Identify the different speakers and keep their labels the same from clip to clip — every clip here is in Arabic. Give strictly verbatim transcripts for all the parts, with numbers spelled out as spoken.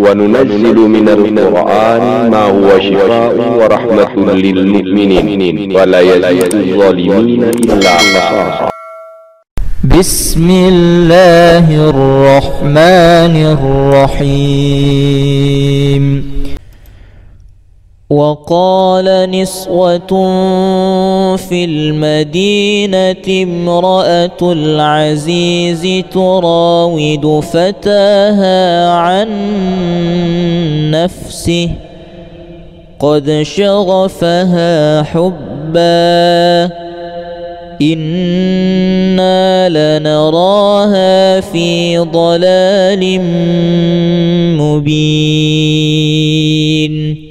Speaker 1: وننزل من القرآن ما هو شفاء ورحمة للمؤمنين ولا يزيد الظالمين إلا خسارا.
Speaker 2: بسم الله الرحمن الرحيم. وقال نسوة في المدينة امرأة العزيز تراود فتاها عن نفسه قد شغفها حبا إنا لنراها في ضلال مبين.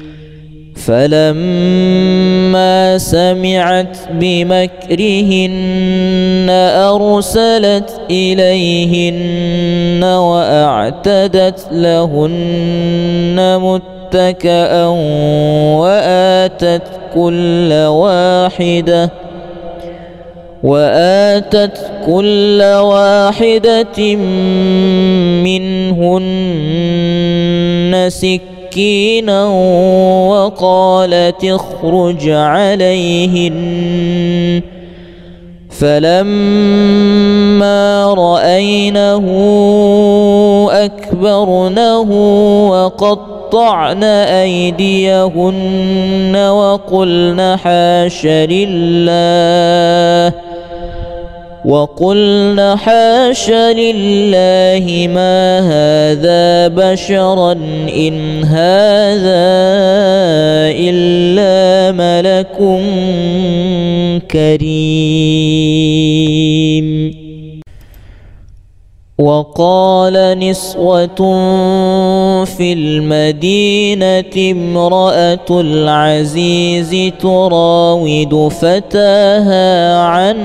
Speaker 2: فلما سمعت بمكرهن أرسلت إليهن وأعتدت لهن متكئا وآتت كل واحدة وآتت كل واحدة منهن سكينا وقالت اخرج عليهن. فلما رأينه أكبرنه وقطعن أيديهن وقلن حاش لله وقلن حاش لله ما هذا بشرا إن هذا إلا ملك كريم. وقال نسوة في المدينة امرأة العزيز تراود فتاها عن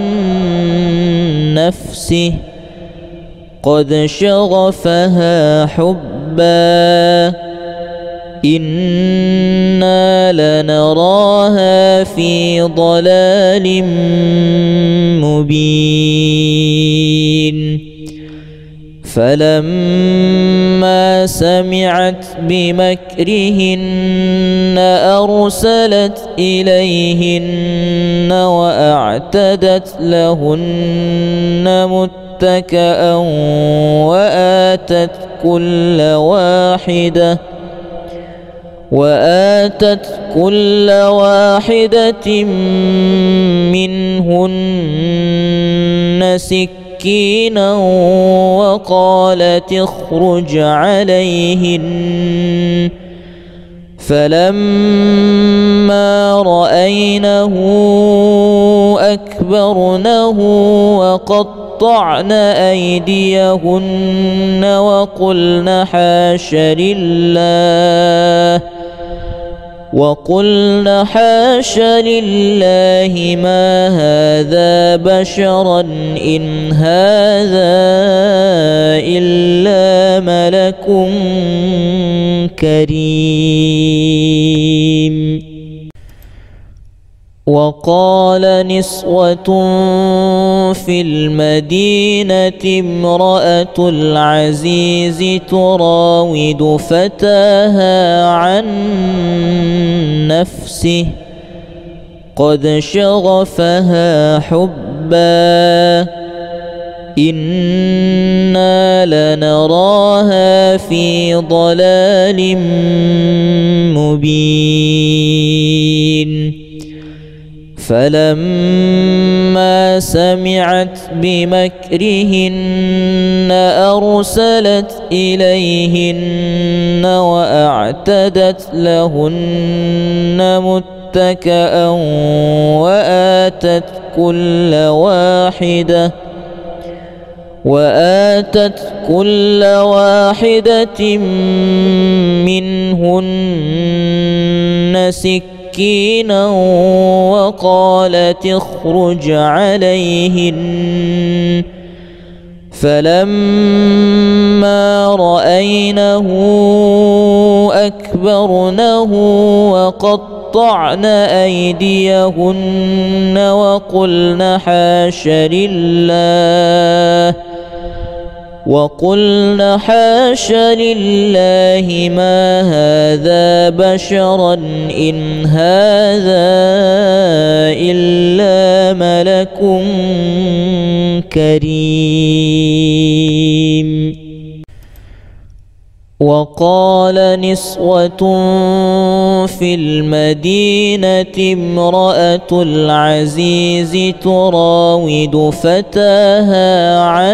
Speaker 2: نفسه قد شغفها حبا إنا لنراها في ضلال مبين. فلما سمعت بمكرهن أرسلت إليهن وأعتدت لهن متكئا وآتت كل واحدة وآتت كل واحدة منهن سكينا وقالت اخرج عليهن. فلما رأينه أكبرنه وقطعن أيديهن وقلن حاش لله وقلن حاش لله ما هذا بشرا إن هذا إلا ملك كريم. وقال نسوة في المدينة امرأة العزيز تراود فتاها عن نفسه قد شغفها حبا إنا لنراها في ضلال مبين. فلما سمعت بمكرهن أرسلت إليهن وأعتدت لهن متكئا وآتت كل واحدة وآتت كل واحدة منهن سكينا وقالت اخرج عليهن. فلما رأينه أكبرنه وقطعن أيديهن وقلن حاش لله وقلن حاش لله ما هذا بشرا إن هذا إلا ملك كريم. وقال نسوة في المدينة امرأة العزيز تراود فتاها عن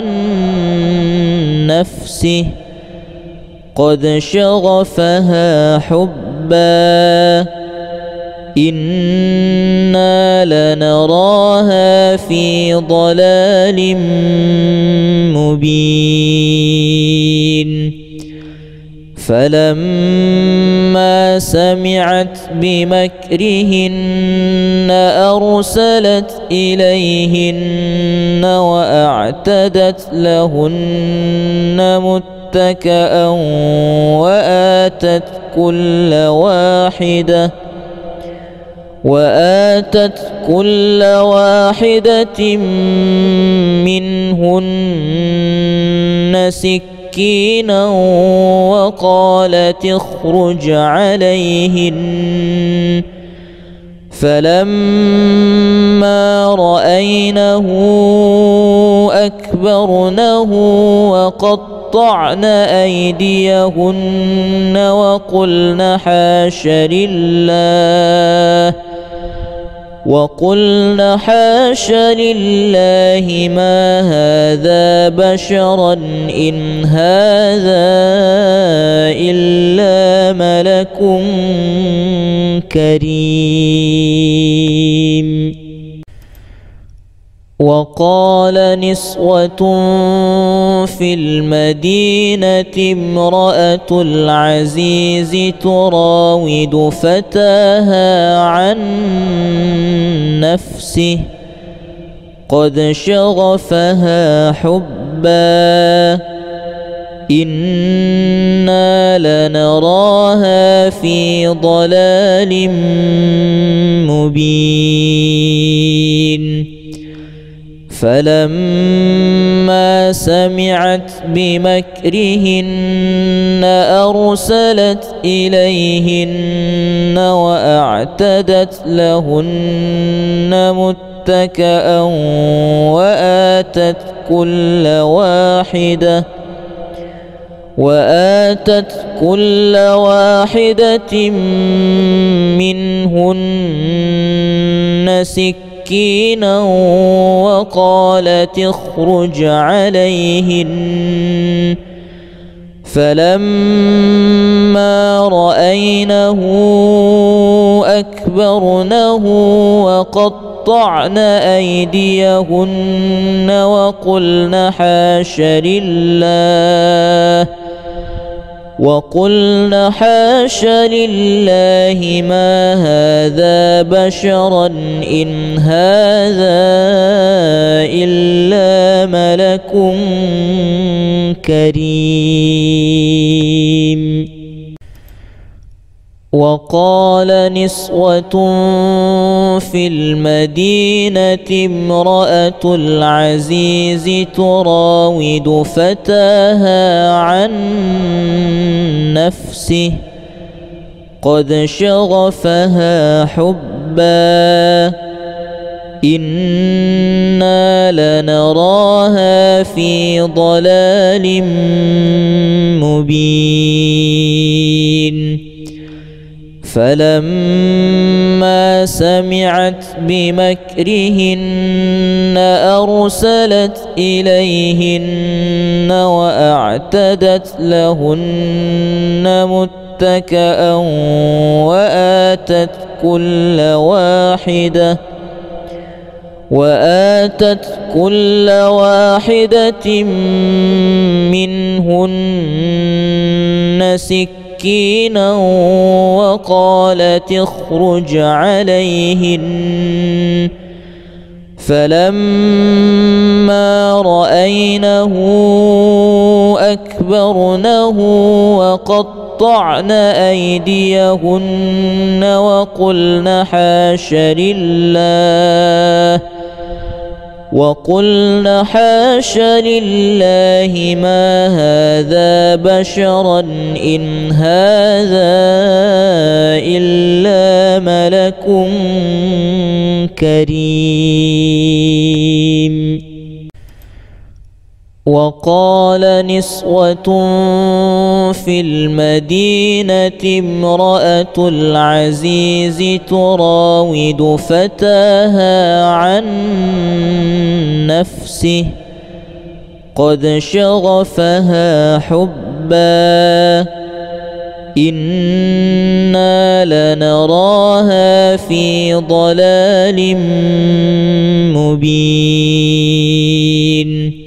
Speaker 2: نفسه قد شغفها حبا إنا لنراها في ضلال مبين. فلما سمعت بمكرهن أرسلت إليهن وأعتدت لهن متكئا وآتت كل واحدة وآتت كل واحدة منهن سكينا وقالت اخرج عليهن. فلما رأينه أكبرنه وقطعن أيديهن وقلن حاش لله وقلن حاش لله ما هذا بشرا إن هذا إلا ملك كريم. وقال نسوة في المدينة امرأة العزيز تراود فتاها عن نفسه قد شغفها حبا إنا لنراها في ضلال مبين. فلما سمعت بمكرهن أرسلت إليهن وأعتدت لهن متكئا وآتت كل واحدة وآتت كل واحدة منهن سكينا وقالت اخرج عليهن. فلما رأينه أكبرنه وقطعن أيديهن وقلن حاش لله وقلن حاش لله ما هذا بشرا إن هذا إلا ملك كريم. وقال نسوة في المدينة امرأة العزيز تراود فتاها عن نفسه قد شغفها حبا إنا لنراها في ضلال مبين. فلما سمعت بمكرهن أرسلت إليهن وأعتدت لهن متكئا وآتت كل واحدة وآتت كل واحدة منهن سكينا وقالت اخرج عليهن. فلما رأينه أكبرنه وقطعن أيديهن وقلن حاش لله وقلن حاش لله ما هذا بشرا إن هذا إلا ملك كريم. وقال نسوة في المدينة امرأة العزيز تراود فتاها عن نفسه قد شغفها حبا إنا لنراها في ضلال مبين.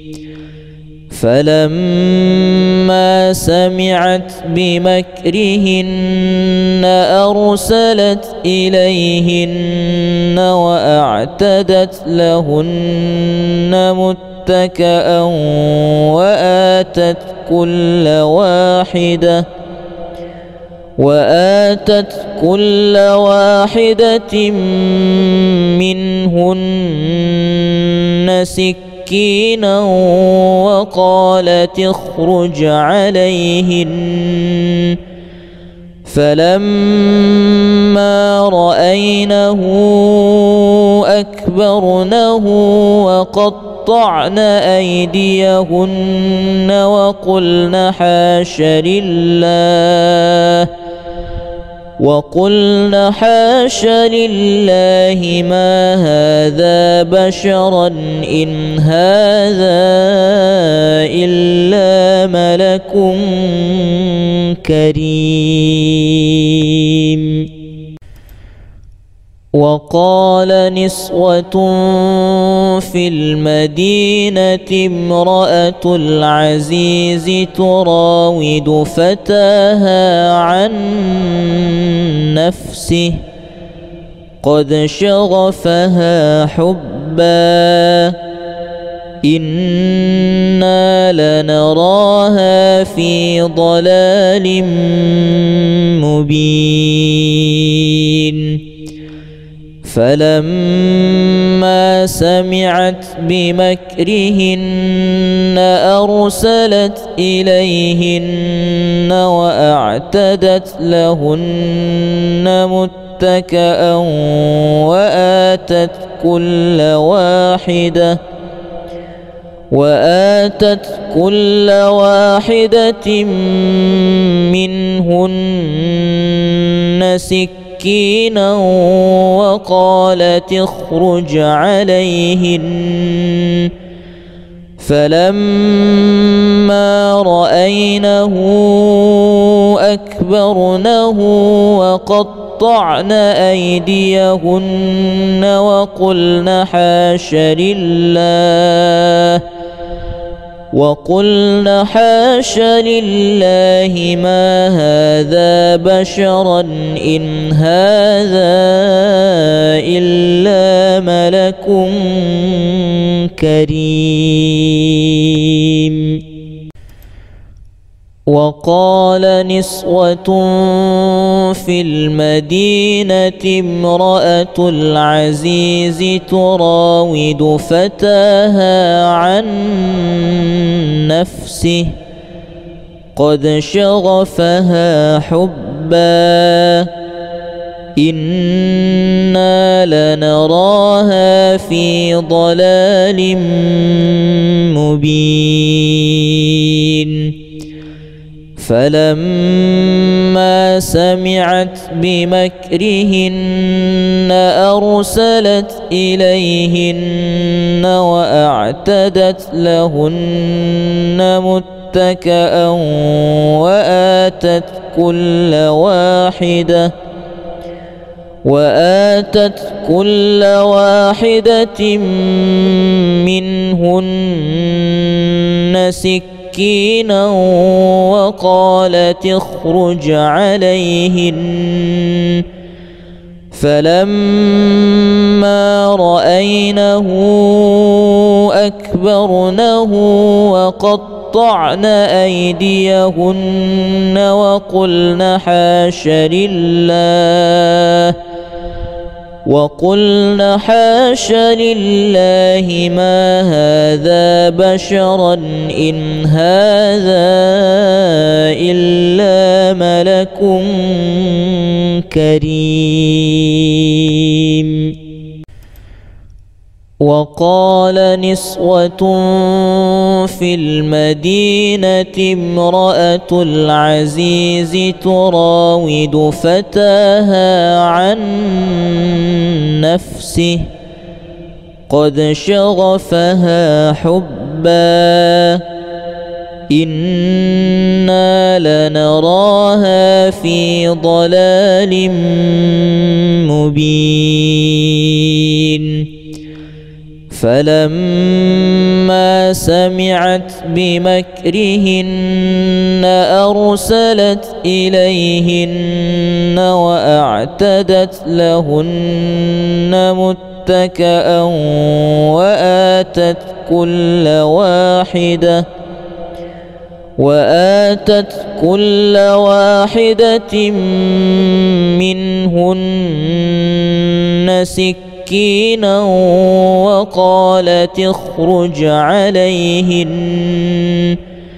Speaker 2: فلما سمعت بمكرهن أرسلت إليهن وأعتدت لهن متكئا وآتت كل واحدة وآتت كل واحدة منهن سكينا وقالت اخرج عليهن. فلما رأينه أكبرنه وقطعن أيديهن وقلن حاش لله وقلن حاش لله ما هذا بشرا إن هذا إلا ملك كريم. وقال نسوة في المدينة امرأة العزيز تراود فتاها عن نفسه قد شغفها حبا إنا لنراها في ضلال مبين. فلما سمعت بمكرهن أرسلت إليهن وأعتدت لهن متكئا وآتت كل واحدة وآتت كل واحدة منهن سكينا وقالت اخرج عليهن. فلما رأينه أكبرنه وقطعن أيديهن وقلن حاش لله وقلن حاش لله ما هذا بشرا إن هذا إلا ملك كريم. وقال نسوة في المدينة امرأة العزيز تراود فتاها عن نفسه قد شغفها حبا إنا لنراها في ضلال مبين. فلما سمعت بمكرهن أرسلت إليهن وأعتدت لهن متكئا وآتت كل واحدة وآتت كل واحدة منهن سكينا وقالت اخرج عليهن. فلما رأينه أكبرنه وقطعن أيديهن وقلن حاش لله وقلن حاش لله ما هذا بشرا إن هذا إلا ملك كريم. وقال نسوة في المدينة امرأة العزيز تراود فتاها عن نفسه قد شغفها حبا إنا لنراها في ضلال مبين. فلما سمعت بمكرهن أرسلت إليهن وأعتدت لهن متكئا وآتت كل واحدة وآتت كل واحدة منهن سكينا وقالت اخرج عليهن.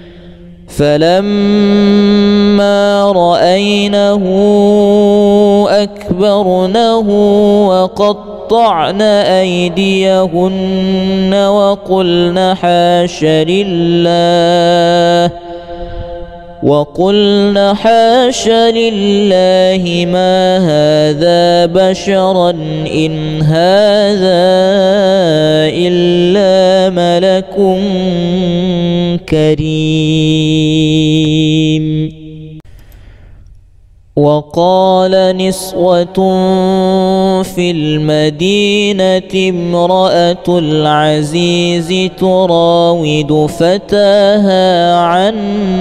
Speaker 2: فلما رأينه أكبرنه وقطعن أيديهن وقلن حاش لله وقلن حاش لله ما هذا بشرا إن هذا إلا ملك كريم. وقال نسوة في المدينة امرأة العزيز تراود فتاها عن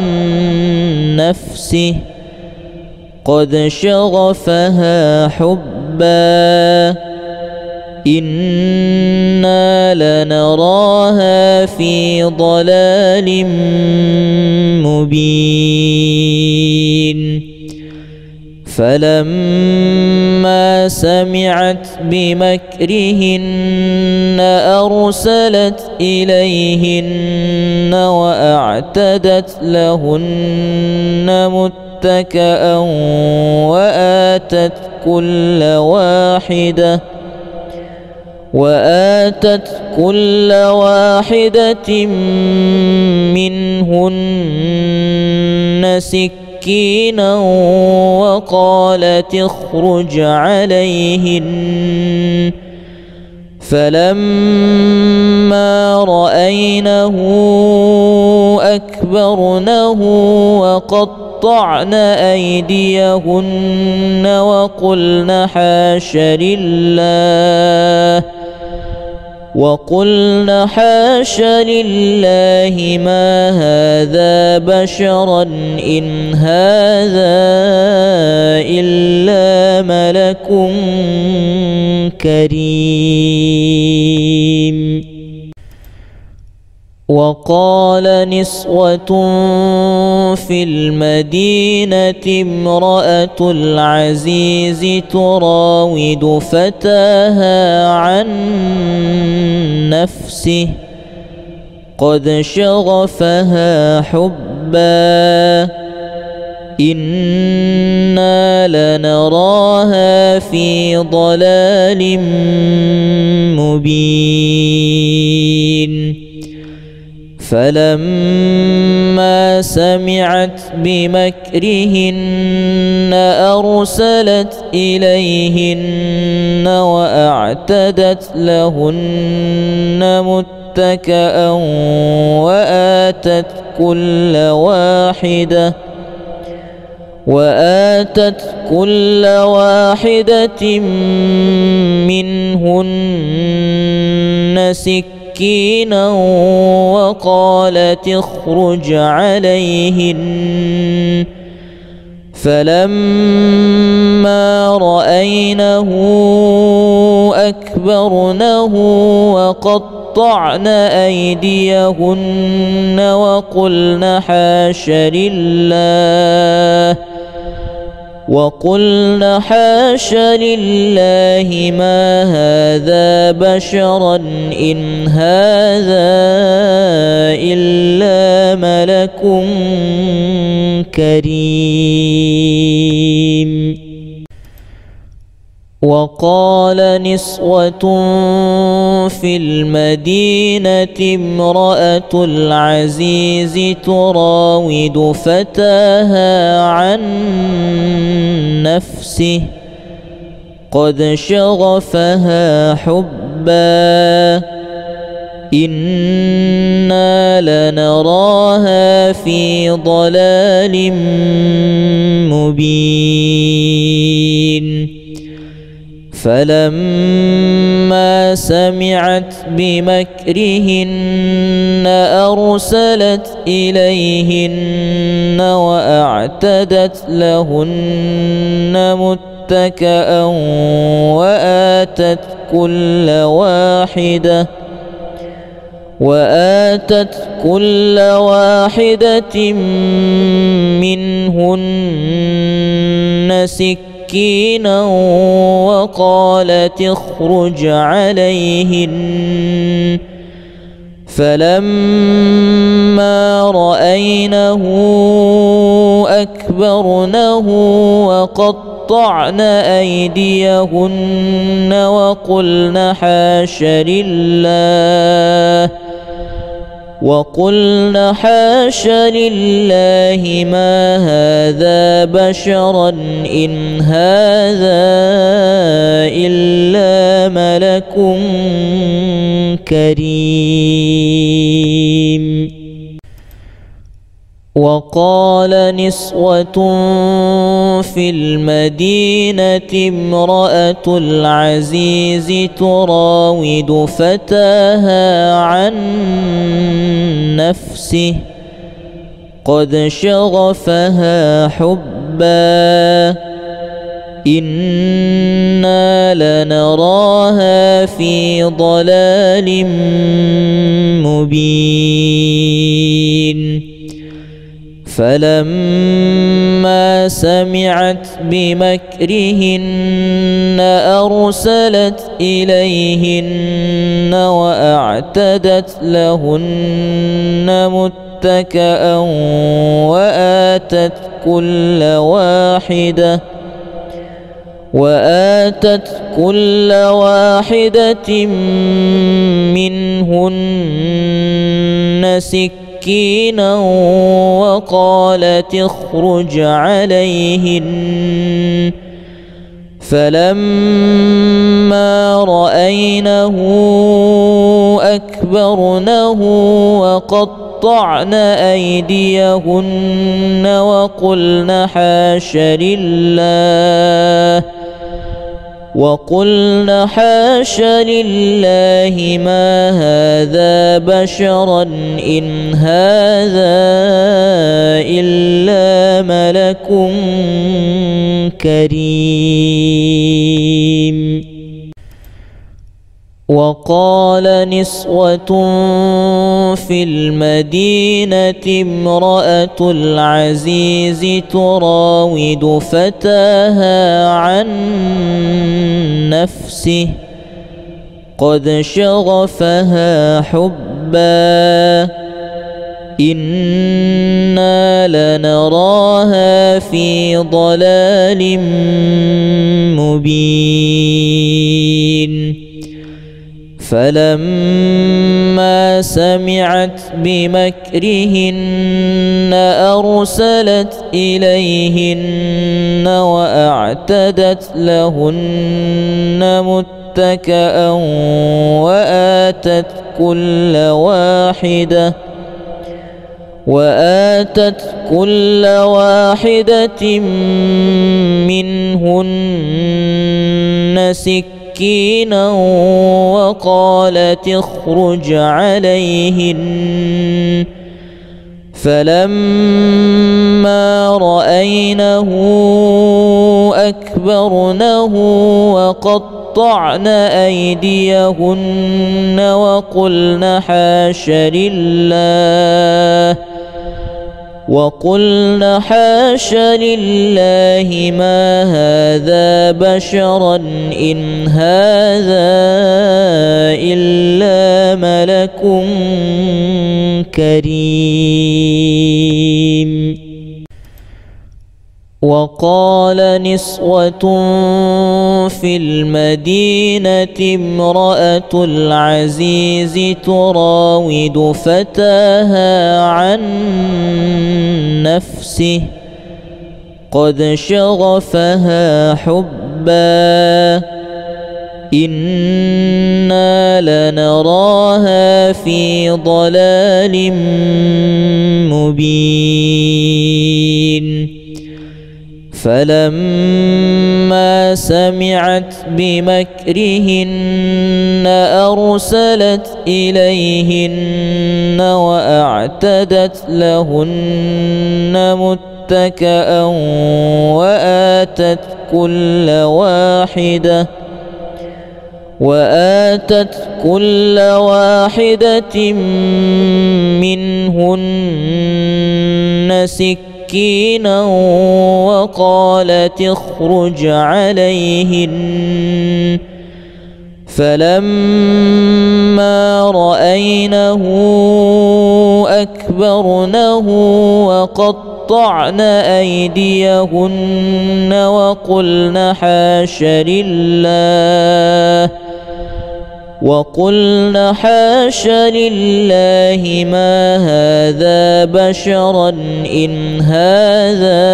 Speaker 2: نفسه قد شغفها حبا إنا لنراها في ضلال مبين. فلما سمعت بمكرهن أرسلت إليهن وأعتدت لهن متكئا وآتت كل واحدة وآتت كل واحدة منهن سكينا وقالت اخرج عليهن. فلما رأينه أكبرنه وقطعن أيديهن وقلن حاش لله وقلن حاش لله ما هذا بشرا إن هذا إلا ملك كريم. وقال نسوة في المدينة امرأة العزيز تراود فتاها عن نفسه قد شغفها حبا إنا لنراها في ضلال مبين. فلما سمعت بمكرهن أرسلت إليهن وأعتدت لهن متكئا وآتت كل واحدة وآتت كل واحدة منهن سكينا وقالت اخرج عليهن. فلما رأينه أكبرنه وقطعن أيديهن وقلن حاش لله وقلن حاش لله ما هذا بشرا إن هذا إلا ملك كريم. وقال نسوة في المدينة امرأة العزيز تراود فتاها عن نفسه قد شغفها حبا إنا لنراها في ضلال مبين. فلما سمعت بمكرهن أرسلت إليهن وأعتدت لهن متكئا وآتت كل واحدة وآتت كل واحدة منهن سكينا وقالت اخرج عليهن. فلما رأينه أكبرنه وقطعن أيديهن وقلن حاش لله وقلن حاش لله ما هذا بشرا إن هذا إلا ملك كريم. وقال نسوة في المدينة امرأة العزيز تراود فتاها عن نفسه قد شغفها حبا إنا لنراها في ضلال مبين. فلما سمعت بمكرهن أرسلت إليهن وأعتدت لهن متكئا وآتت كل واحدة وآتت كل واحدة منهن سكينا وقالت اخرج عليهن. فلما رأينه أكبرنه وقطعن أيديهن وقلن حاش لله وقلن حاش لله ما هذا بشرا إن هذا إلا ملك كريم. وقال نسوة في المدينة امرأة العزيز تراود فتاها عن نفسه قد شغفها حبا إنا لنراها في ضلال مبين. فلما سمعت بمكرهن أرسلت إليهن وأعتدت لهن متكئا وآتت كل واحدة وآتت كل واحدة منهن سكينا وقالت اخرج عليهن. فلما رأينه أكبرنه وقطعن أيديهن وقلن حاش لله وقلن حاش لله ما هذا بشرا إن هذا إلا ملك كريم. وقال نسوة في المدينة امرأة العزيز تراود فتاها عن نفسه قد شغفها حبا إنا لنراها في ضلال مبين. فلما سمعت بمكرهن أرسلت إليهن وأعتدت لهن متكئا وآتت كل واحدة وآتت كل واحدة منهن سكينا وقالت اخرج عليهن. فلما رأينه أكبرنه وقطعن أيديهن وقلن حاش لله وقلن حاش لله ما هذا بشرا إن هذا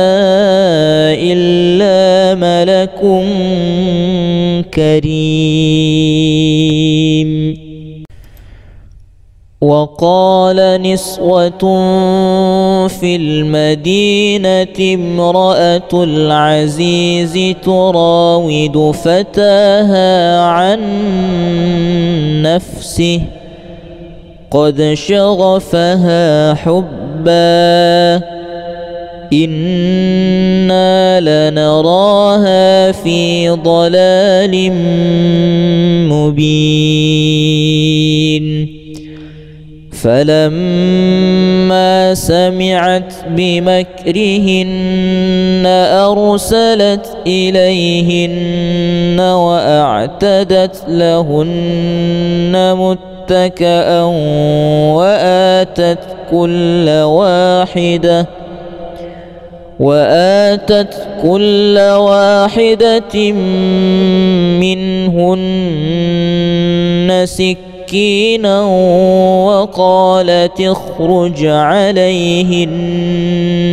Speaker 2: إلا ملك كريم. وقال نسوة في المدينة امرأة العزيز تراود فتاها عن نفسه قد شغفها حبا إنا لنراها في ضلال مبين. فلما سمعت بمكرهن أرسلت إليهن وأعتدت لهن متكئا وآتت كل واحدة وآتت كل واحدة منهن سكينا وقالت اخرج عليهن.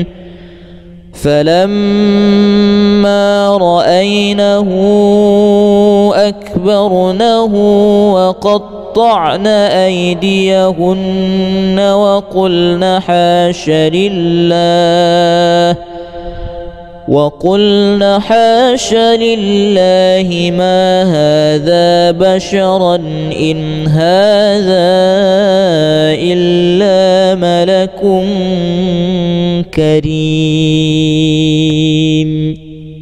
Speaker 2: فلما رأينه أكبرنه وقطعن أيديهن وقلن حاش لله وقلن حاش لله ما هذا بشرا إن هذا إلا ملك كريم.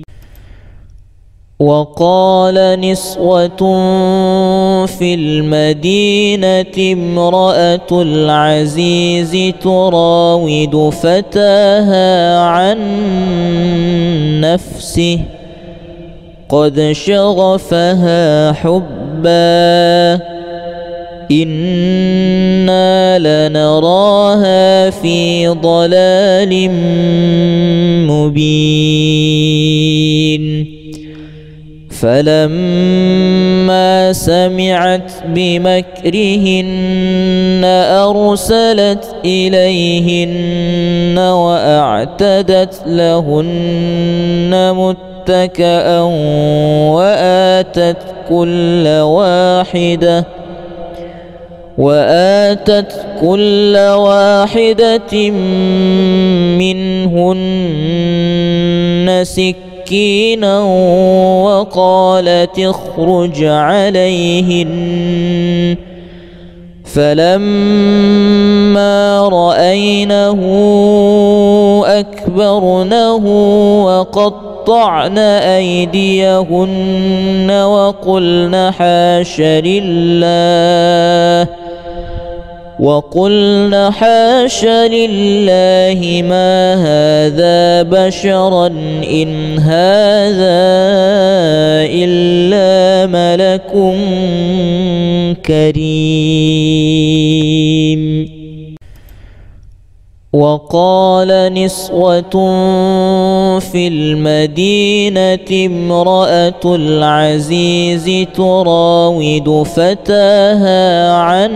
Speaker 2: وقال نسوة في المدينة امرأة العزيز تراود فتاها عن نفسه قد شغفها حبا إنا لنراها في ضلال مبين. فلما سمعت بمكرهن أرسلت إليهن وأعتدت لهن متكئا وآتت كل واحدة وآتت كل واحدة منهن سكينا وقالت اخرج عليهن. فلما رأينه أكبرنه وقطعن أيديهن وقلن حاش لله وقلن حاش لله ما هذا بشرا إن هذا إلا ملك كريم. وقال نسوة في المدينة امرأة العزيز تراود فتاها عن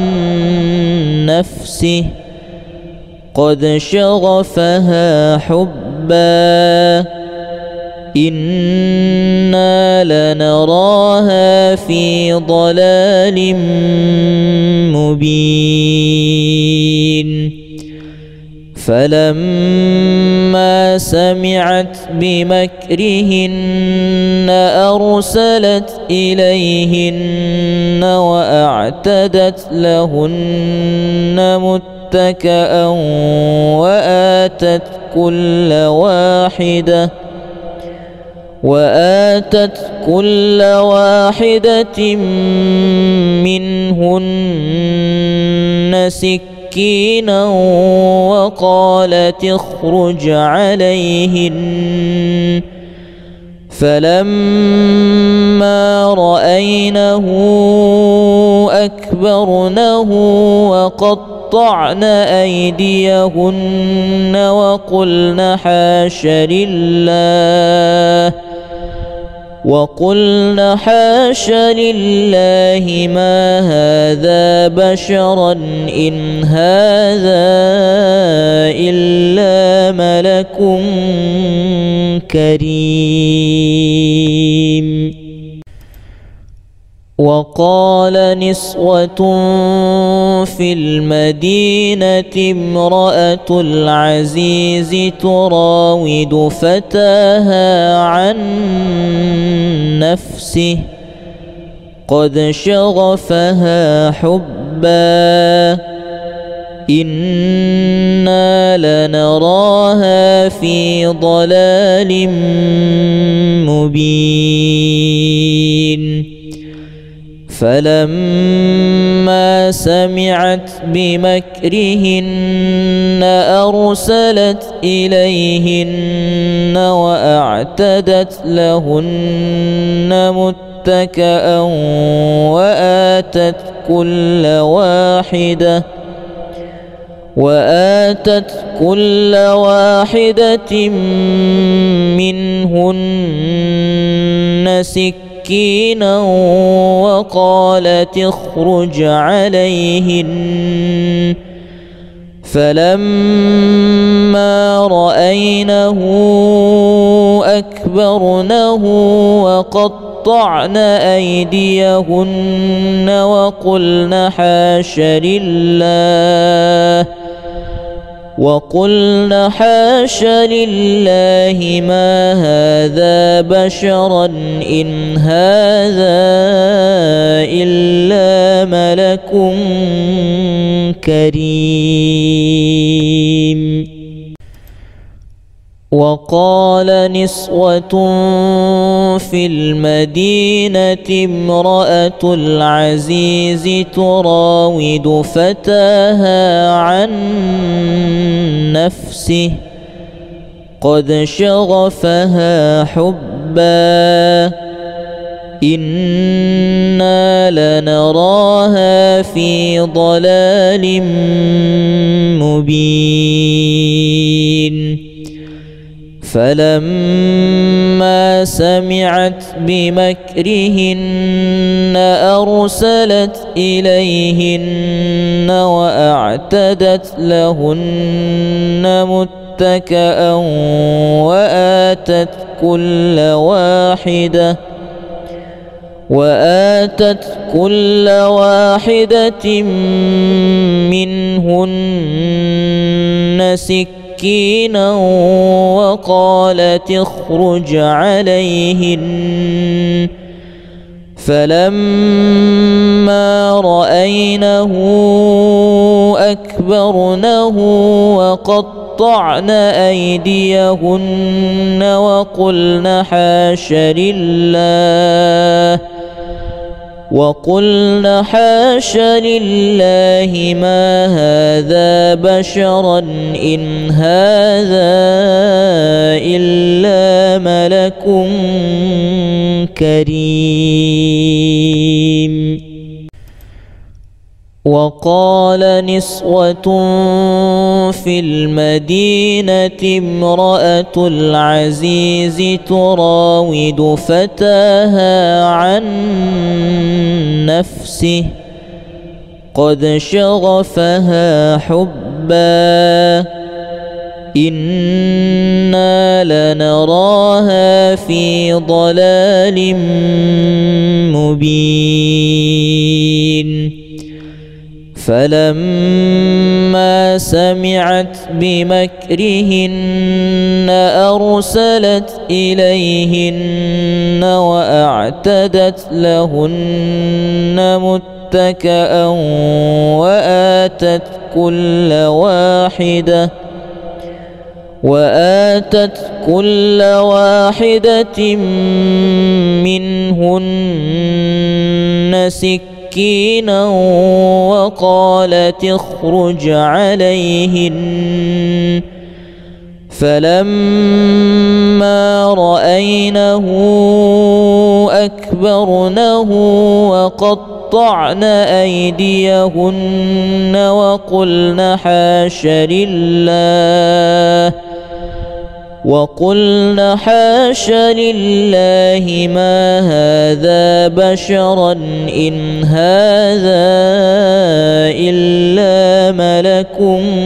Speaker 2: نفسه قد شغفها حبا إنا لنراها في ضلال مبين. فلما سمعت بمكرهن أرسلت إليهن وأعتدت لهن متكئا وآتت كل واحدة وآتت كل واحدة منهن سكينا وقالت اخرج عليهن. فلما رأينه أكبرنه وقطعن أيديهن وقلن حاش لله وقلن حاش لله ما هذا بشرا إن هذا إلا ملك كريم. وقال نسوة في المدينة امرأة العزيز تراود فتاها عن نفسه قد شغفها حبا إنا لنراها في ضلال مبين. فلما سمعت بمكرهن أرسلت إليهن وأعتدت لهن متكئا وآتت كل واحدة وآتت كل واحدة منهن سكينا وقالت اخرج عليهن. فلما رأينه أكبرنه وقطعن أيديهن وقلن حاش لله وقلن حاش لله ما هذا بشرا إن هذا إلا ملك كريم. وقال نسوة في المدينة امرأة العزيز تراود فتاها عن نفسه قد شغفها حبا إنا لنراها في ضلال مبين. فلما سمعت بمكرهن أرسلت إليهن وأعتدت لهن متكئا وآتت كل واحدة وآتت كل واحدة منهن سكينا وقالت اخرج عليهن. فلما رأينه أكبرنه وقطعن أيديهن وقلن حاش لله وقلن حاش لله ما هذا بشرا إن هذا إلا ملك كريم. وقال نسوة في المدينة امرأة العزيز تراود فتاها عن نفسه قد شغفها حبا إنا لنراها في ضلال مبين. فلما سمعت بمكرهن أرسلت إليهن وأعتدت لهن متكئا وآتت كل واحدة وآتت كل واحدة منهن سكينا وقالت اخرج عليهن. فلما رأينه أكبرنه وقطعن أيديهن وقلن حاش لله وقلن حاش لله ما هذا بشرا إن هذا إلا ملك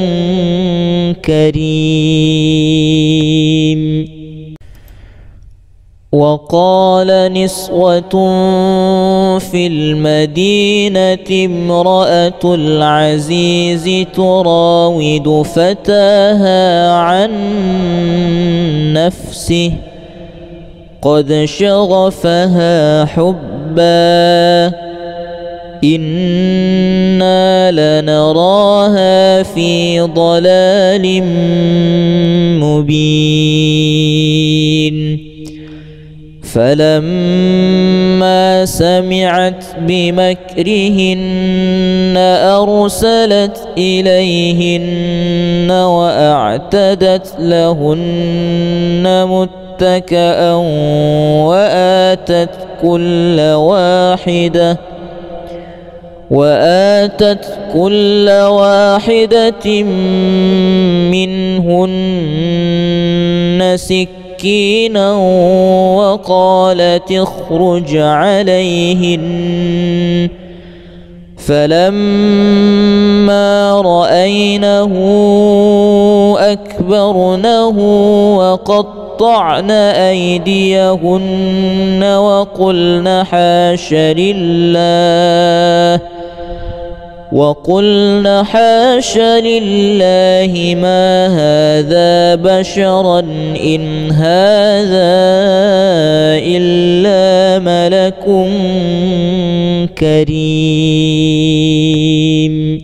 Speaker 2: كريم. وقال نسوة في المدينة امرأة العزيز تراود فتاها عن نفسه قد شغفها حبا إنا لنراها في ضلال مبين. فلما سمعت بمكرهن أرسلت إليهن وأعتدت لهن متكئا وآتت كل واحدة وآتت كل واحدة منهن سكينا وقالت اخرج عليهن. فلما رأينه أكبرنه وقطعن أيديهن وقلن حاش لله وقلن حاش لله ما هذا بشرا إن هذا إلا ملك كريم.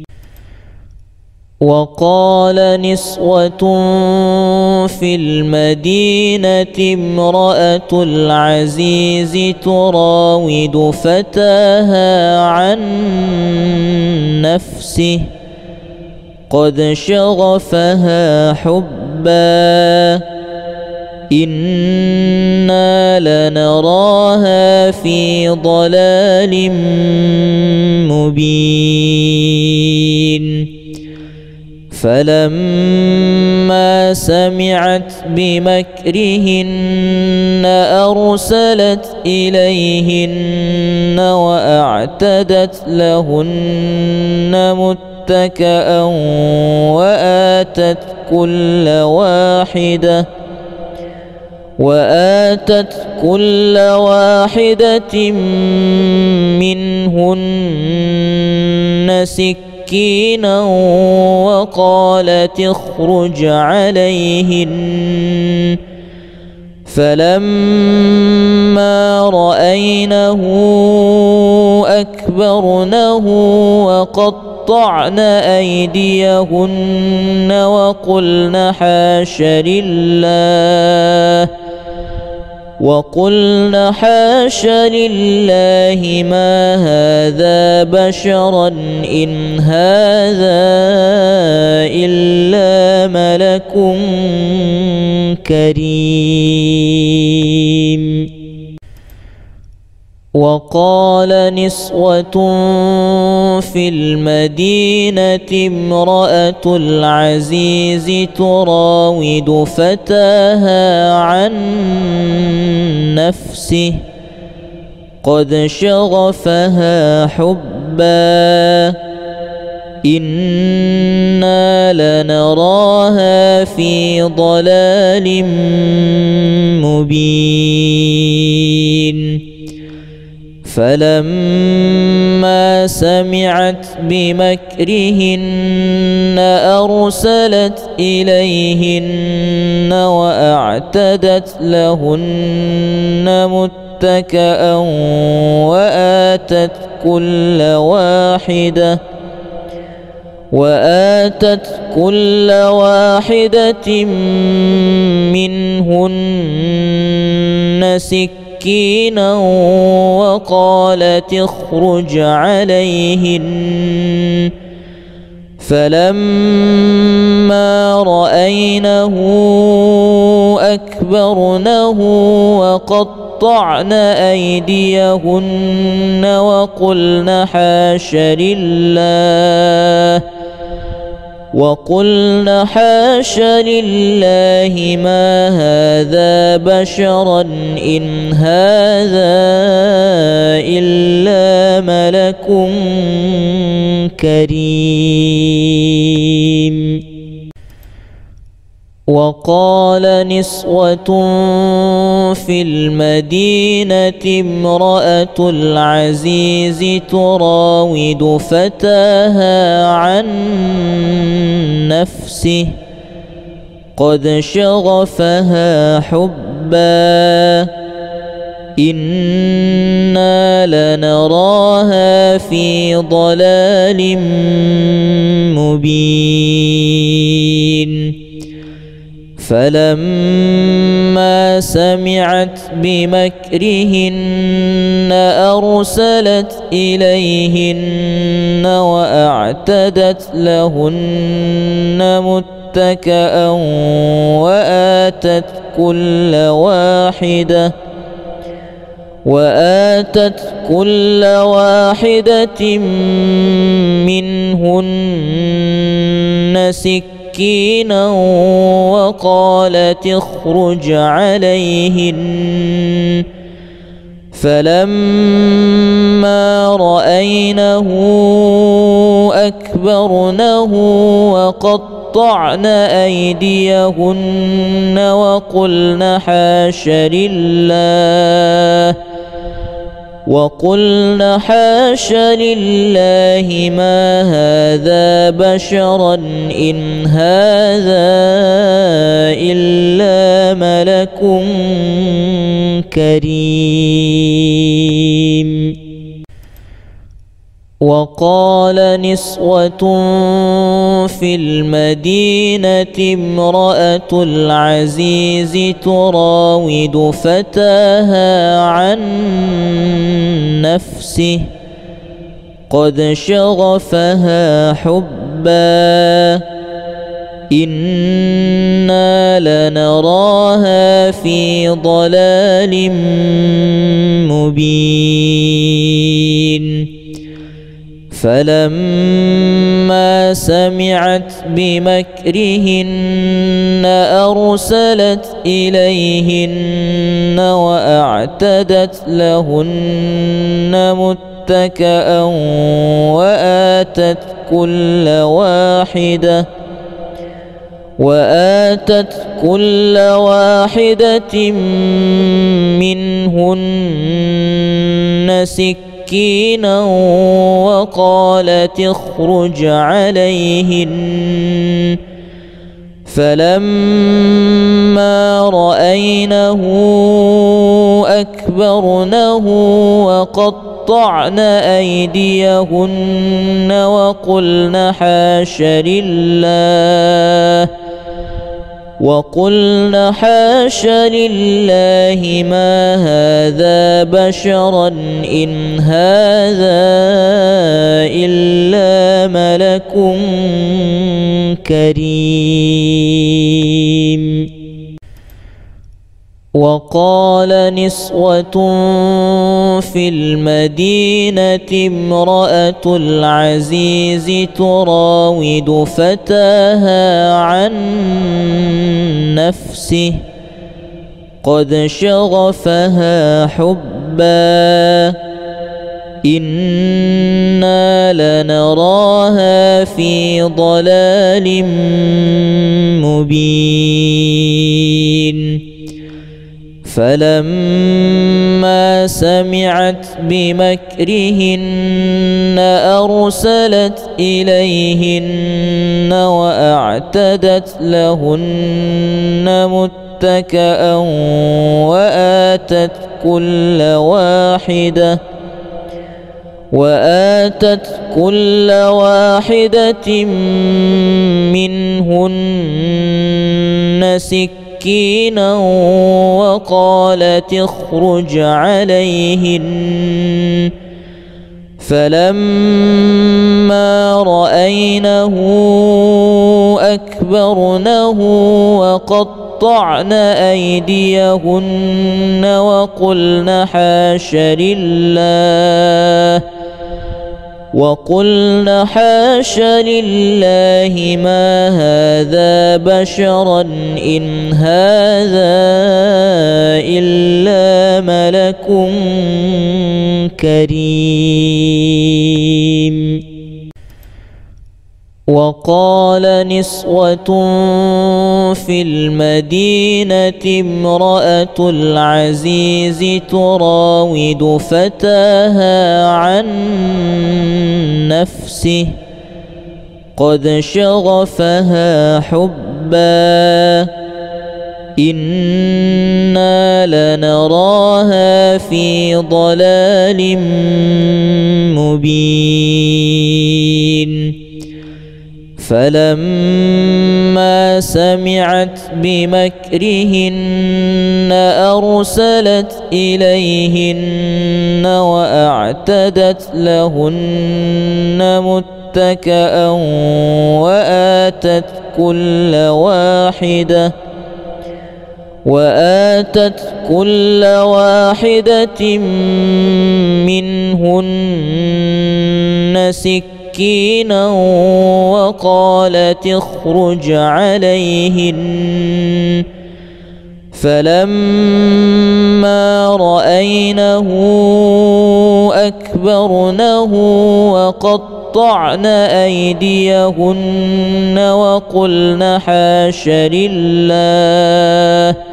Speaker 2: وقال نسوة في المدينة امرأة العزيز تراود فتاها عن نفسه قد شغفها حبا إنا لنراها في ضلال مبين. فلما سمعت بمكرهن أرسلت إليهن وأعتدت لهن متكئا وآتت كل واحدة وآتت كل واحدة منهن سكينا وقالت اخرج عليهن. فلما رأينه أكبرنه وقطعن أيديهن وقلن حاش لله وقلن حاش لله ما هذا بشرا إن هذا إلا ملك كريم. وقال نسوة في المدينة امرأة العزيز تراود فتاها عن نفسه قد شغفها حبا إنا لنراها في ضلال مبين. فلما سمعت بمكرهن أرسلت إليهن وأعتدت لهن متكئا وآتت كل واحدة وآتت كل واحدة منهن سكينا وقالت اخرج عليهن. فلما رأينه أكبرنه وقطعن أيديهن وقلن حاش لله وقلن حاش لله ما هذا بشرا إن هذا إلا ملك كريم. وقال نسوة في المدينة امرأة العزيز تراود فتاها عن نفسه قد شغفها حبا إنا لنراها في ضلال مبين. فلما سمعت بمكرهن أرسلت إليهن وأعتدت لهن متكئا وآتت كل واحدة وآتت كل واحدة منهن سكينا وقالت اخرج عليهن. فلما رأينه أكبرنه وقطعن أيديهن وقلن حاش لله وقلن حاش لله ما هذا بشرا إن هذا إلا ملك كريم. وقال نسوة في المدينة امرأة العزيز تراود فتاها عن نفسه قد شغفها حبا إنا لنراها في ضلال مبين. فلما سمعت بمكرهن أرسلت إليهن وأعتدت لهن متكئا وآتت كل واحدة وآتت كل واحدة منهن سكينا وقالت اخرج عليهن. فلما رأينه أكبرنه وقطعن أيديهن وقلن حاش لله وقلن حاش لله ما هذا بشرا إن هذا إلا ملك كريم. وقال نسوة في المدينة امرأة العزيز تراود فتاها عن نفسه قد شغفها حبا إنا لنراها في ضلال مبين. فلما سمعت بمكرهن أرسلت إليهن وأعتدت لهن متكئا وآتت كل واحدة وآتت كل واحدة منهن سكينا وقالت اخرج عليهن. فلما رأينه أكبرنه وقطعن أيديهن وقلن حاش لله وقلن حاش لله ما هذا بشرا إن هذا إلا ملك كريم. وقال نسوة في المدينة امرأة العزيز تراود فتاها عن نفسه قد شغفها حبا إنا لنراها في ضلال مبين. فلما سمعت بمكرهن أرسلت إليهن وأعتدت لهن متكئا وآتت كل واحدة وآتت كل واحدة منهن سكينا وقالت اخرج عليهن. فلما رأينه أكبرنه وقطعن أيديهن وقلن حاش لله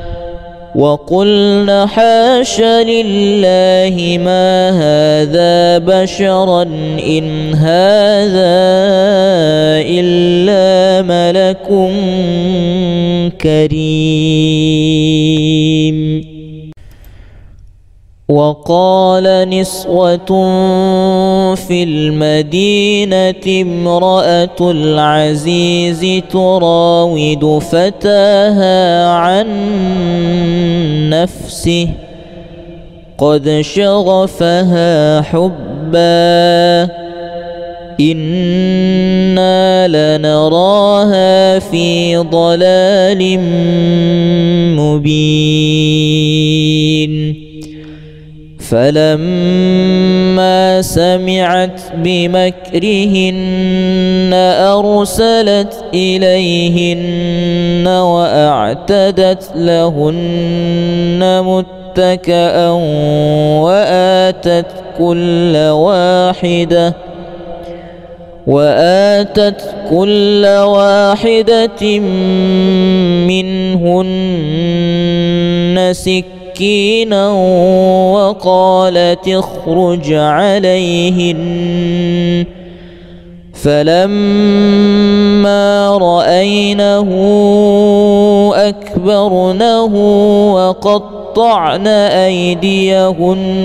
Speaker 2: وقلن حاش لله ما هذا بشرا إن هذا إلا ملك كريم. وقال نسوة في المدينة امرأة العزيز تراود فتاها عن نفسه قد شغفها حبا إنا لنراها في ضلال مبين. فلما سمعت بمكرهن أرسلت إليهن وأعتدت لهن متكئا وآتت كل واحدة وآتت كل واحدة منهن سكينا وقالت اخرج عليهن. فلما رأينه أكبرنه وقطعن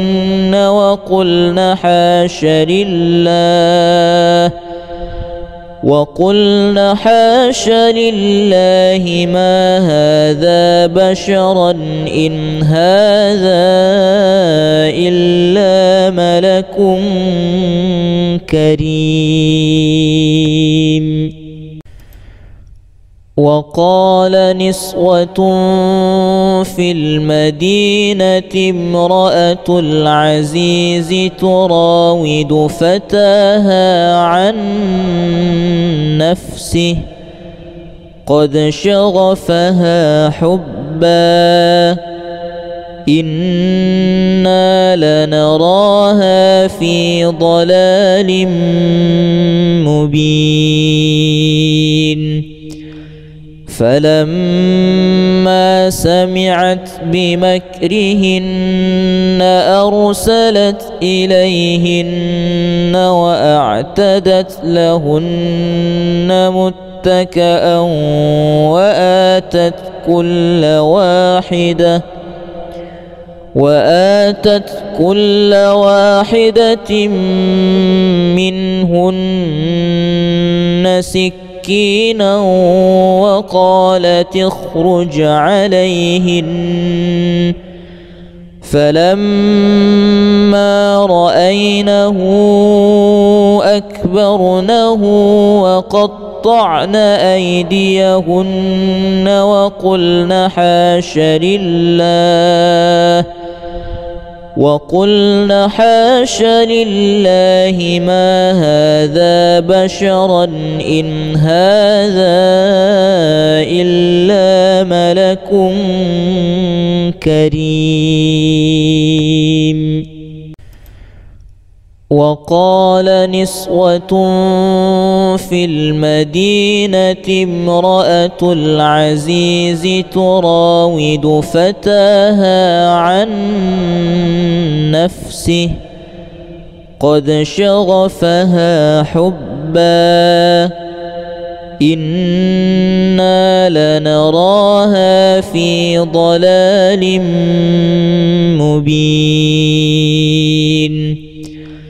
Speaker 2: أيديهن وقلن حاش لله وقلن حاش لله ما هذا بشرا إن هذا إلا ملك كريم. وقال نسوة في المدينة امرأة العزيز تراود فتاها عن نفسه قد شغفها حبا إنا لنراها في ضلال مبين. فلما سمعت بمكرهن أرسلت إليهن وأعتدت لهن متكئا وآتت كل واحدة وآتت كل واحدة منهن سكينا وقالت اخرج عليهن. فلما رأينه أكبرنه وقطعن أيديهن وقلن حاش لله وقلن حاش لله ما هذا بشرا إن هذا إلا ملك كريم. وقال نسوة في المدينة امرأة العزيز تراود فتاها عن نفسه قد شغفها حبا إنا لنراها في ضلال مبين.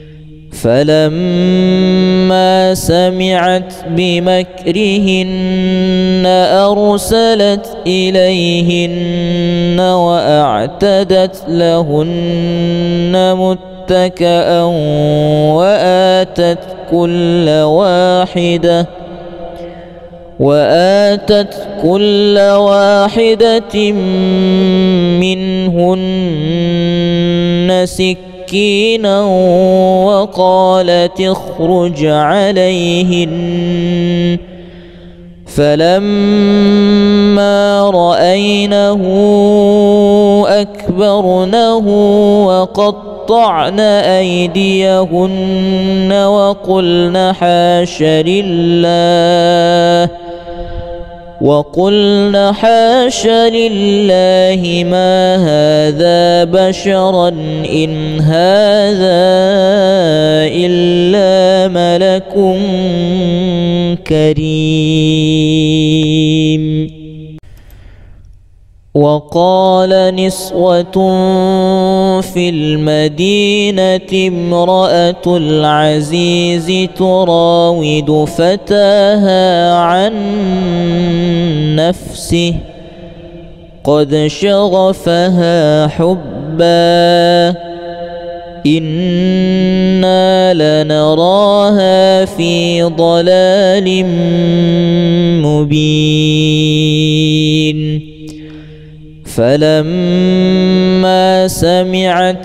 Speaker 2: فلما سمعت بمكرهن أرسلت إليهن وأعتدت لهن متكئا وآتت كل واحدة وآتت كل واحدة منهن سكينا وقالت اخرج عليهن. فلما رأينه أكبرنه وقطعن أيديهن وقلن حاش لله وقلن حاش لله ما هذا بشرا إن هذا إلا ملك كريم. وقال نسوة في المدينة امرأة العزيز تراود فتاها عن نفسه قد شغفها حبا إنا لنراها في ضلال مبين. فلما سمعت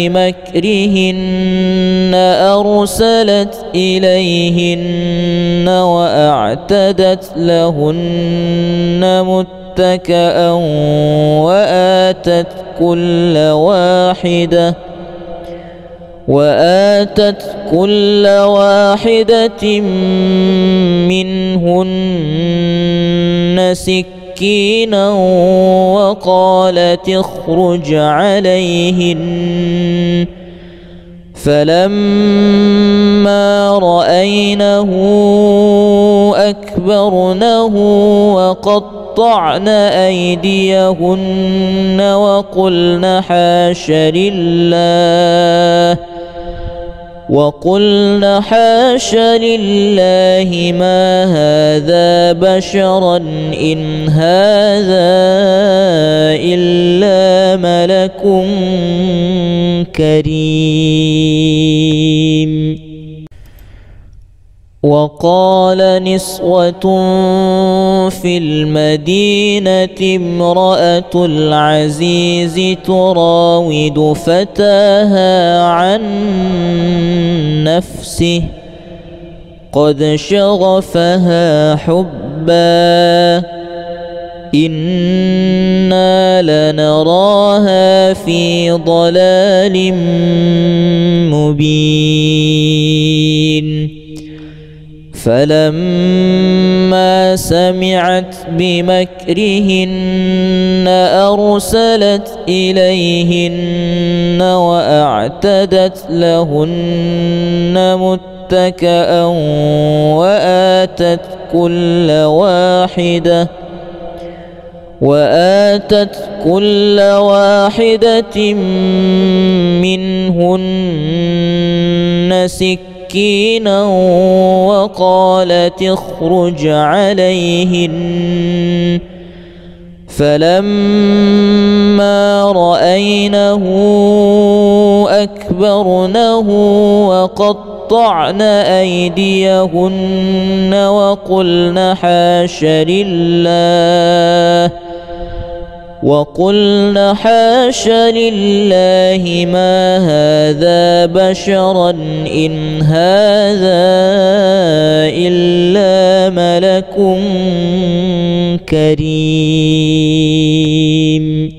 Speaker 2: بمكرهن أرسلت إليهن وأعتدت لهن متكئا وآتت كل واحدة وآتت كل واحدة منهن سكينا وقالت اخرج عليهن. فلما رأينه أكبرنه وقطعن أيديهن وقلن حاش لله وقلن حاش لله ما هذا بشرا إن هذا إلا ملك كريم. وقال نسوة في المدينة امرأة العزيز تراود فتاها عن نفسه قد شغفها حبا إنا لنراها في ضلال مبين. فلما سمعت بمكرهن أرسلت إليهن وأعتدت لهن متكئا وآتت كل واحدة وآتت كل واحدة منهن سكينا وقالت اخرج عليهن. فلما رأينه أكبرنه وقطعن أيديهن وقلن حاش لله وقلن حاش لله ما هذا بشرا إن هذا إلا ملك كريم.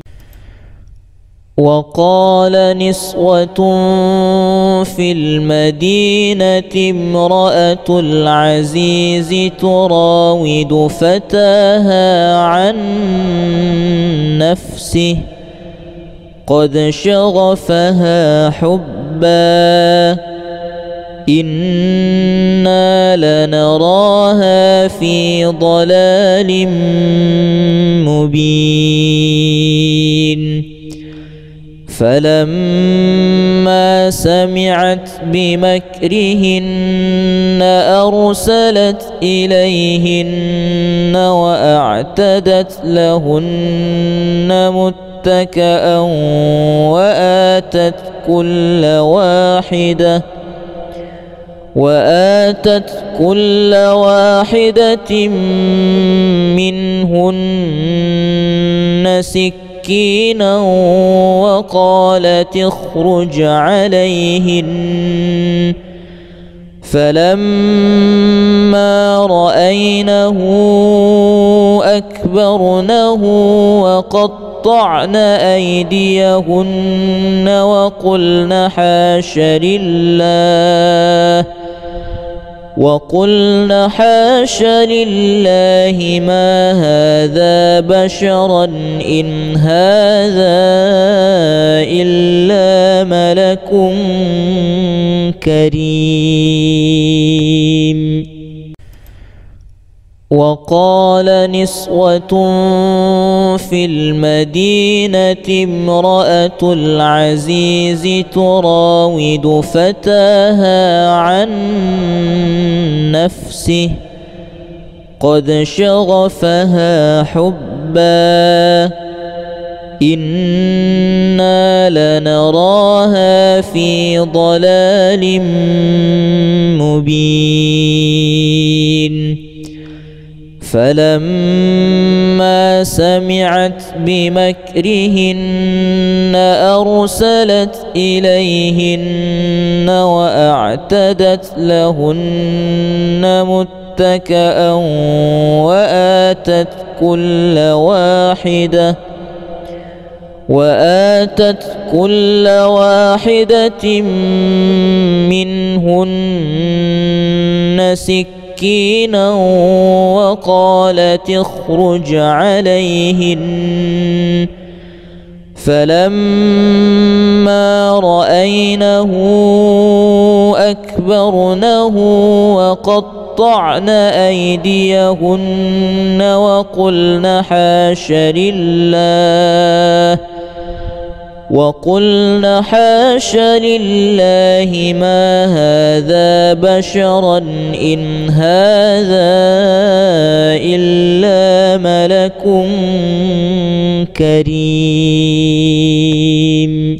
Speaker 2: وقال نسوة في المدينة امرأة العزيز تراود فتاها عن نفسه قد شغفها حبا إنا لنراها في ضلال مبين. فلما سمعت بمكرهن أرسلت إليهن وأعتدت لهن متكئا وآتت كل واحدة وآتت كل واحدة منهن سكينا وقالت اخرج عليهن. فلما رأينه أكبرنه وقطعن أيديهن وقلن حاش لله وقلن حاش لله ما هذا بشرا إن هذا إلا ملك كريم. وقال نسوة في المدينة امرأة العزيز تراود فتاها عن نفسه قد شغفها حبا إنا لنراها في ضلال مبين. فلما سمعت بمكرهن أرسلت إليهن وأعتدت لهن متكئا وآتت كل واحدة وآتت كل واحدة منهن سكينا وقالت اخرج عليهن. فلما رأينه أكبرنه وقطعن أيديهن وقلن حاش لله وقلن حاش لله ما هذا بشرا إن هذا إلا ملك كريم.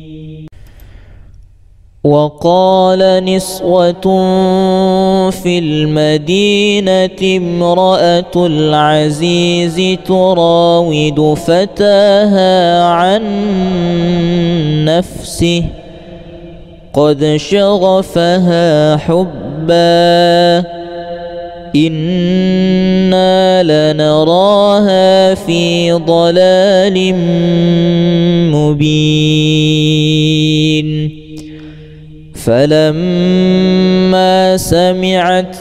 Speaker 2: وقال نسوة في المدينة امرأة العزيز تراود فتاها عن نفسه قد شغفها حبا إنا لنراها في ضلال مبين. فلما سمعت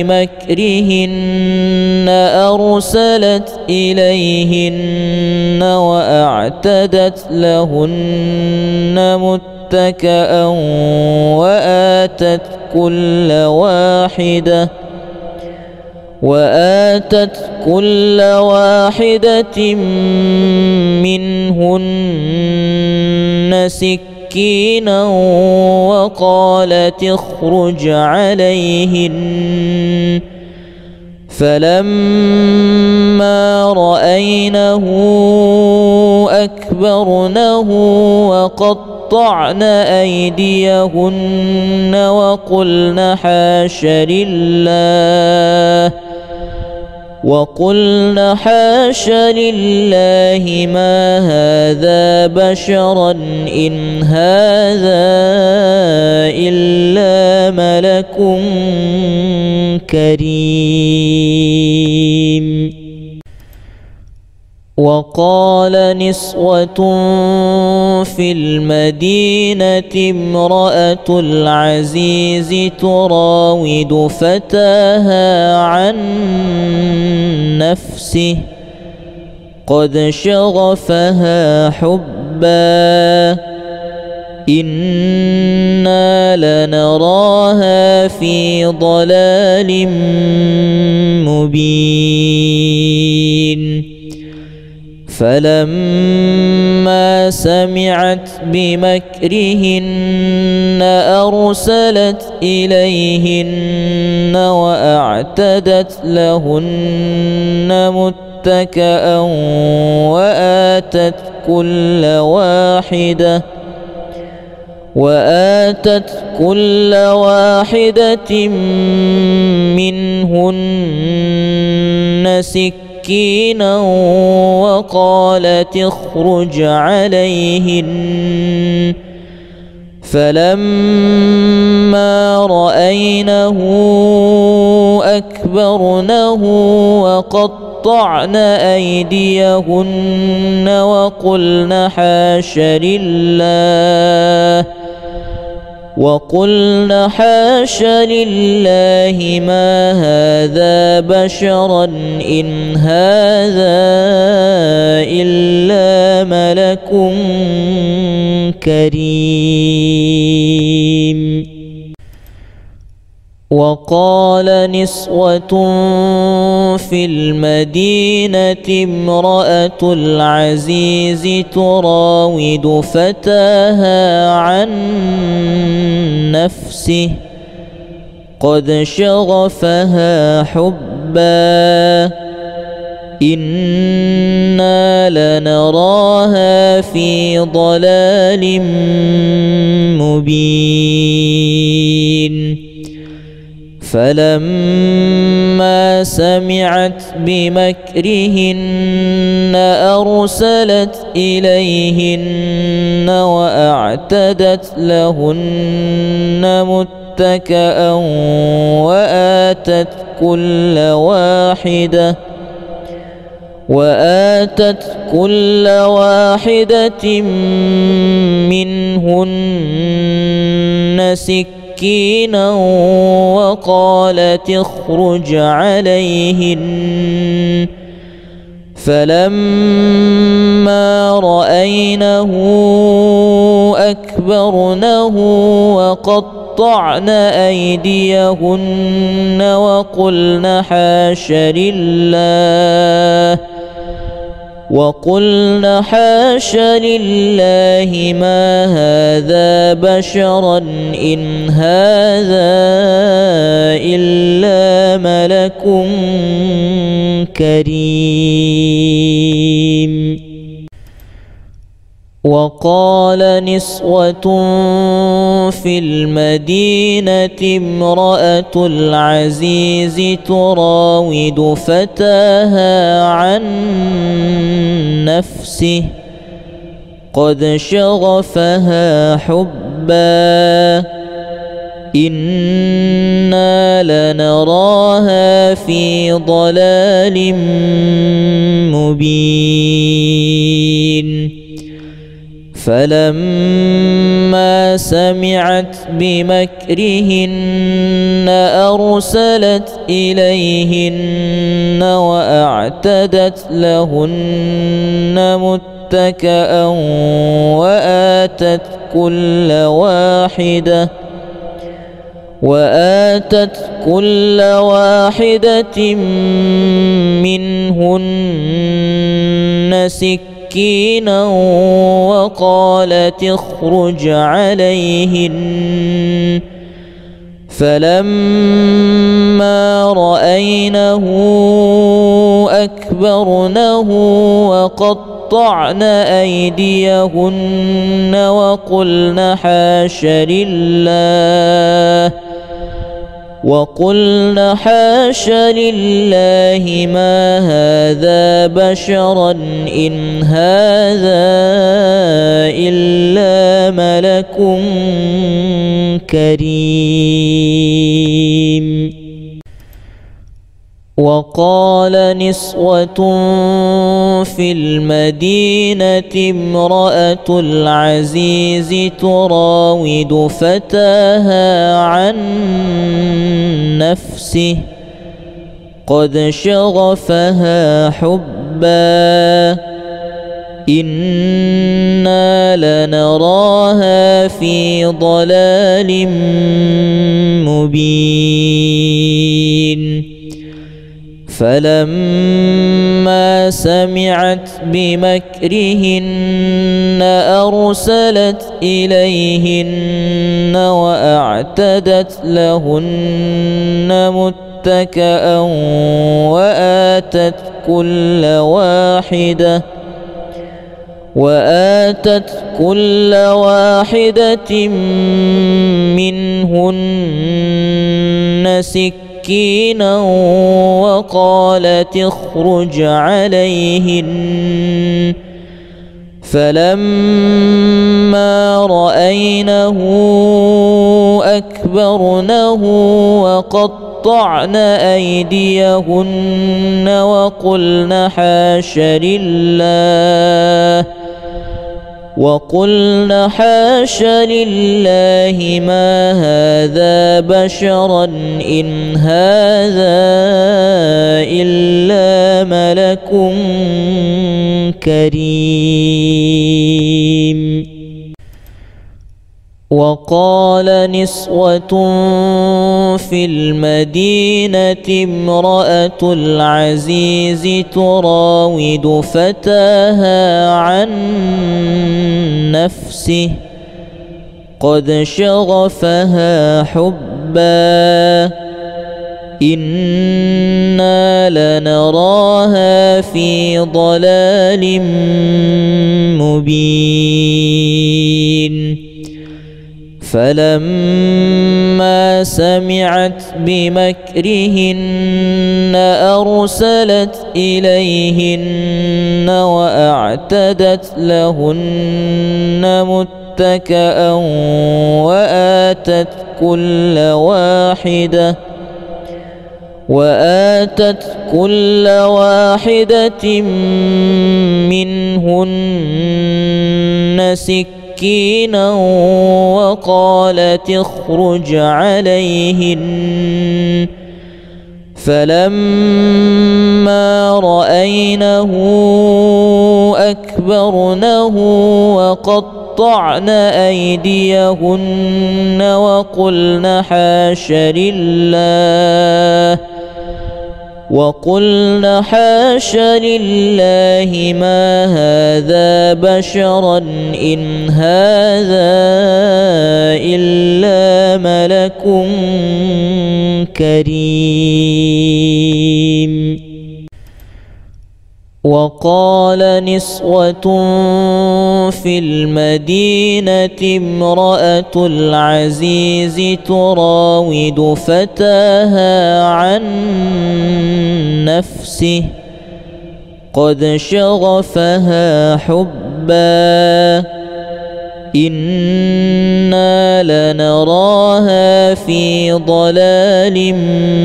Speaker 2: بمكرهن أرسلت إليهن وأعتدت لهن متكئا وآتت كل واحدة وآتت كل واحدة منهن سكينا وقالت اخرج عليهن. فلما رأينه أكبرنه وقطعن أيديهن وقلن حاش لله وقلن حاش لله ما هذا بشرا إن هذا إلا ملك كريم. وقال نسوة في المدينة امرأة العزيز تراود فتاها عن نفسه قد شغفها حبا إنا لنراها في ضلال مبين. فلما سمعت بمكرهن أرسلت إليهن وأعتدت لهن متكئا وآتت كل واحدة وآتت كل واحدة منهن سكينا وقالت اخرج عليهن. فلما رأينه أكبرنه وقطعن أيديهن وقلن حاش لله وقلن حاش لله ما هذا بشرا إن هذا إلا ملك كريم. وقال نسوة في المدينة امرأة العزيز تراود فتاها عن نفسه قد شغفها حبا إنا لنراها في ضلال مبين. فلما سمعت بمكرهن أرسلت إليهن وأعتدت لهن متكئا وآتت كل واحدة وآتت كل واحدة منهن سكينا وقالت اخرج عليهن. فلما رأينه أكبرنه وقطعن أيديهن وقلن حاش لله وقلن حاش لله ما هذا بشرا إن هذا إلا ملك كريم. وقال نسوة في المدينة امرأة العزيز تراود فتاها عن نفسه قد شغفها حبا إنا لنراها في ضلال مبين. فلما سمعت بمكرهن أرسلت إليهن وأعتدت لهن متكئا وآتت كل واحدة وآتت كل واحدة منهن سكينا وقالت اخرج عليهن. فلما رأينه أكبرنه وقطعن أيديهن وقلن حاش لله وقلن حاش لله ما هذا بشرا إن هذا إلا ملك كريم. وقال نسوة في المدينة امرأة العزيز تراود فتاها عن نفسه قد شغفها حبا إنا لنراها في ضلال مبين. فلما سمعت بمكرهن أرسلت إليهن وأعتدت لهن متكئا وآتت كل واحدة وآتت كل واحدة منهن سكينا وقالت اخرج عليهن. فلما رأينه أكبرنه وقطعن أيديهن وقلن حاش لله وقلن حاش لله ما هذا بشرا إن هذا إلا ملك كريم. وقال نسوة في المدينة امرأة العزيز تراود فتاها عن نفسه قد شغفها حبا إنا لنراها في ضلال مبين. فلما سمعت بمكرهن أرسلت إليهن وأعتدت لهن متكئا وآتت كل واحدة وآتت كل واحدة منهن سكينا وقالت اخرج عليهن. فلما رأينه أكبرنه وقطعن أيديهن وقلن حاش لله وقلن حاش لله ما هذا بشرا إن هذا إلا ملك كريم. وقال نسوة في المدينة امرأة العزيز تراود فتاها عن نفسه قد شغفها حبا إنا لنراها في ضلال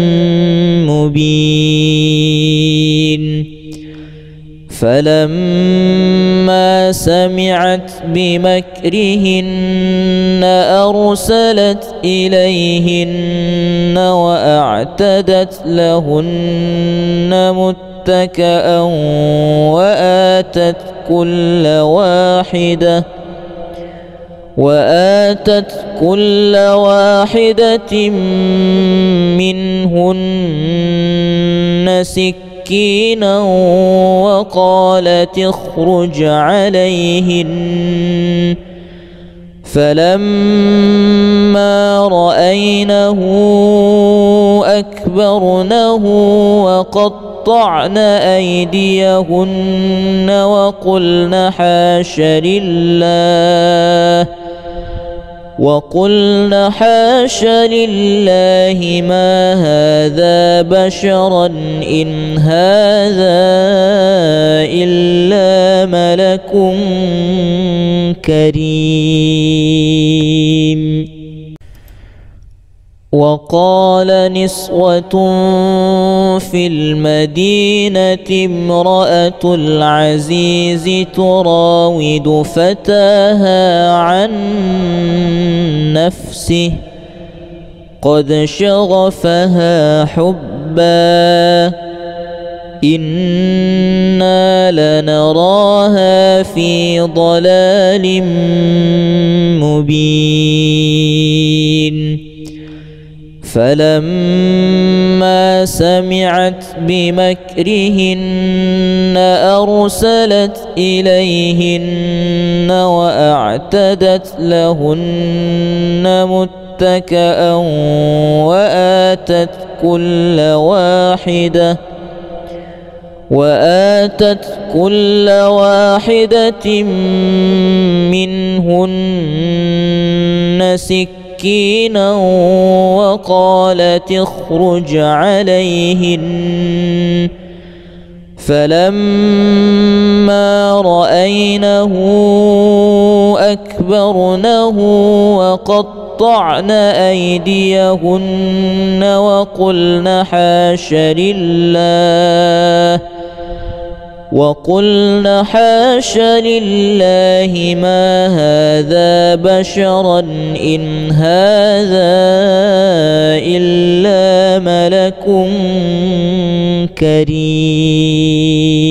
Speaker 2: مبين. فلما سمعت بمكرهن أرسلت إليهن وأعتدت لهن متكئا وآتت كل واحدة وآتت كل واحدة منهن سكينا وقالت اخرج عليهن. فلما رأينه أكبرنه وقطعن أيديهن وقلن حاش لله وقلن حاش لله ما هذا بشرا إن هذا إلا ملك كريم. وقال نسوة في المدينة امرأة العزيز تراود فتاها عن نفسه قد شغفها حبا إنا لنراها في ضلال مبين. فلما سمعت بمكرهن أرسلت إليهن وأعتدت لهن متكئا وآتت كل واحدة وآتت كل واحدة منهن سكينا وقالت اخرج عليهن. فلما رأينه أكبرنه وقطعن أيديهن وقلن حاش لله وقلن حاش لله ما هذا بشرا إن هذا إلا ملك كريم.